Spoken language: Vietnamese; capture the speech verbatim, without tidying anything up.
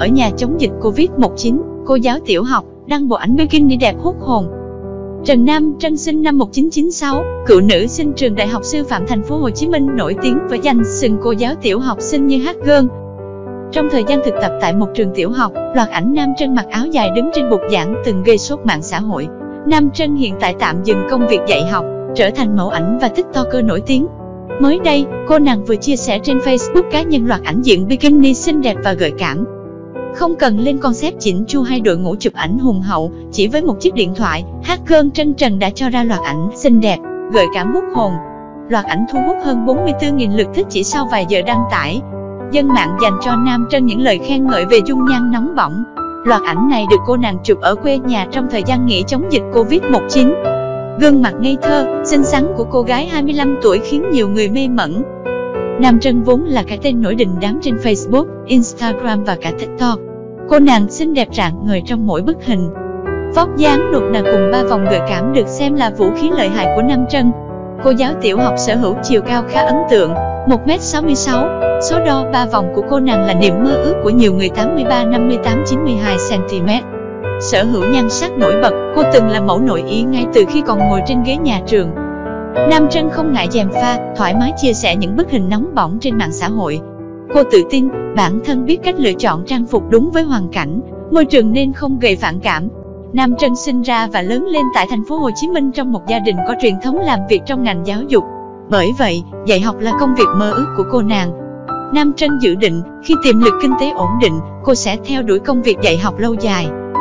nhà chống dịch Covid mười chín, cô giáo tiểu học, đăng bộ ảnh bikini đẹp hút hồn. Trần Nam Trân sinh năm một nghìn chín trăm chín mươi sáu, cựu nữ sinh trường Đại học Sư phạm Thành phố Hồ Chí Minh, nổi tiếng với danh xưng cô giáo tiểu học xinh như hát gơn. Trong thời gian thực tập tại một trường tiểu học, loạt ảnh Nam Trân mặc áo dài đứng trên bục giảng từng gây sốt mạng xã hội. Nam Trân hiện tại tạm dừng công việc dạy học, trở thành mẫu ảnh và TikToker nổi tiếng. Mới đây, cô nàng vừa chia sẻ trên Facebook cá nhân loạt ảnh diện bikini xinh đẹp và gợi cảm. Không cần lên concept chỉnh chu hay đội ngũ chụp ảnh hùng hậu, chỉ với một chiếc điện thoại, hát gơn Trân Trần đã cho ra loạt ảnh xinh đẹp, gợi cảm hút hồn. Loạt ảnh thu hút hơn bốn mươi tư nghìn lượt thích chỉ sau vài giờ đăng tải. Dân mạng dành cho Nam Trân những lời khen ngợi về dung nhan nóng bỏng. Loạt ảnh này được cô nàng chụp ở quê nhà trong thời gian nghỉ chống dịch Covid mười chín. Gương mặt ngây thơ, xinh xắn của cô gái hai mươi lăm tuổi khiến nhiều người mê mẩn. Nam Trân vốn là cái tên nổi đình đám trên Facebook, Instagram và cả TikTok. Cô nàng xinh đẹp rạng ngời trong mỗi bức hình. Vóc dáng đột ngột cùng ba vòng gợi cảm được xem là vũ khí lợi hại của Nam Trân. Cô giáo tiểu học sở hữu chiều cao khá ấn tượng, một mét sáu mươi sáu. Số đo ba vòng của cô nàng là niềm mơ ước của nhiều người, tám mươi ba, năm mươi tám, chín mươi hai xăng ti mét. Sở hữu nhan sắc nổi bật, cô từng là mẫu nội ý ngay từ khi còn ngồi trên ghế nhà trường. Nam Trân không ngại gièm pha, thoải mái chia sẻ những bức hình nóng bỏng trên mạng xã hội. Cô tự tin, bản thân biết cách lựa chọn trang phục đúng với hoàn cảnh, môi trường nên không gây phản cảm. Nam Trân sinh ra và lớn lên tại thành phố Hồ Chí Minh trong một gia đình có truyền thống làm việc trong ngành giáo dục. Bởi vậy, dạy học là công việc mơ ước của cô nàng. Nam Trân dự định, khi tiềm lực kinh tế ổn định, cô sẽ theo đuổi công việc dạy học lâu dài.